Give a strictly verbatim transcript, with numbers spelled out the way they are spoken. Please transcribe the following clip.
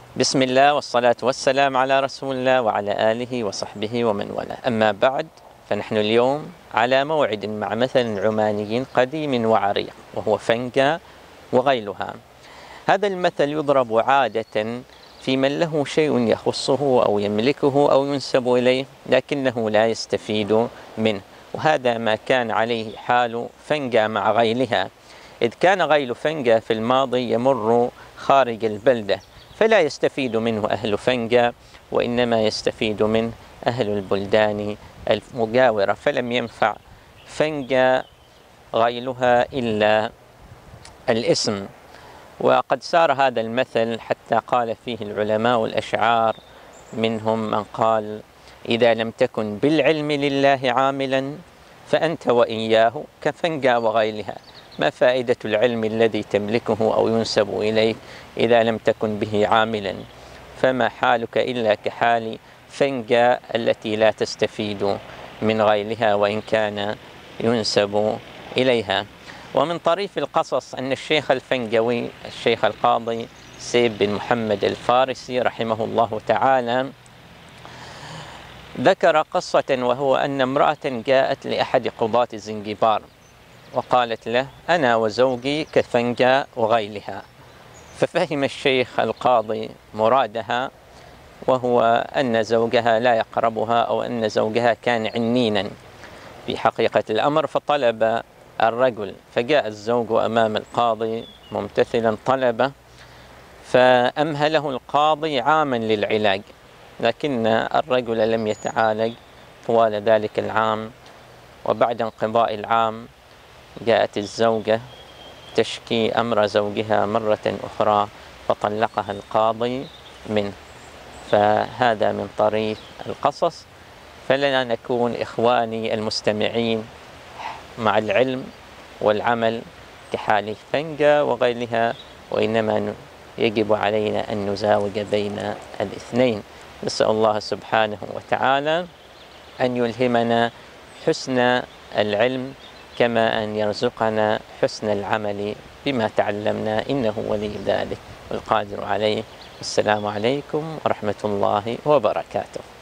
بسم الله والصلاة والسلام على رسول الله وعلى آله وصحبه ومن والاه. أما بعد، فنحن اليوم على موعد مع مثل عماني قديم وعريق، وهو فنجة وغيلها. هذا المثل يضرب عادة في من له شيء يخصه أو يملكه أو ينسب إليه لكنه لا يستفيد منه، وهذا ما كان عليه حال فنجة مع غيلها، إذ كان غيل فنجة في الماضي يمر خارج البلدة، فلا يستفيد منه أهل فنجة، وإنما يستفيد منه أهل البلدان المجاورة، فلم ينفع فنجة غيلها إلا الاسم. وقد سار هذا المثل حتى قال فيه العلماء الأشعار، منهم من قال: إذا لم تكن بالعلم لله عاملا فأنت وإياه كفنجة وغيلها. ما فائدة العلم الذي تملكه أو ينسب إليه إذا لم تكن به عاملا؟ فما حالك إلا كحال فنجة التي لا تستفيد من غيلها وإن كان ينسب إليها. ومن طريف القصص أن الشيخ الفنجوي الشيخ القاضي سيب بن محمد الفارسي رحمه الله تعالى ذكر قصة، وهو أن امرأة جاءت لأحد قضاة زنجبار وقالت له: أنا وزوجي كفنجة وغيلها. ففهم الشيخ القاضي مرادها، وهو أن زوجها لا يقربها، أو أن زوجها كان عنينا في حقيقة الأمر، فطلب الرجل. فجاء الزوج أمام القاضي ممتثلا طلبه، فأمهله القاضي عاما للعلاج، لكن الرجل لم يتعالج طوال ذلك العام. وبعد انقضاء العام جاءت الزوجة تشكي أمر زوجها مرة أخرى، فطلقها القاضي منه. فهذا من طريف القصص. فلنا نكون إخواني المستمعين مع العلم والعمل كحال فنجة وغيرها، وإنما يجب علينا أن نزاوج بين الاثنين. نسأل الله سبحانه وتعالى أن يلهمنا حسن العلم، كما أن يرزقنا حسن العمل بما تعلمنا، إنه ولي ذلك والقادر عليه. السلام عليكم ورحمة الله وبركاته.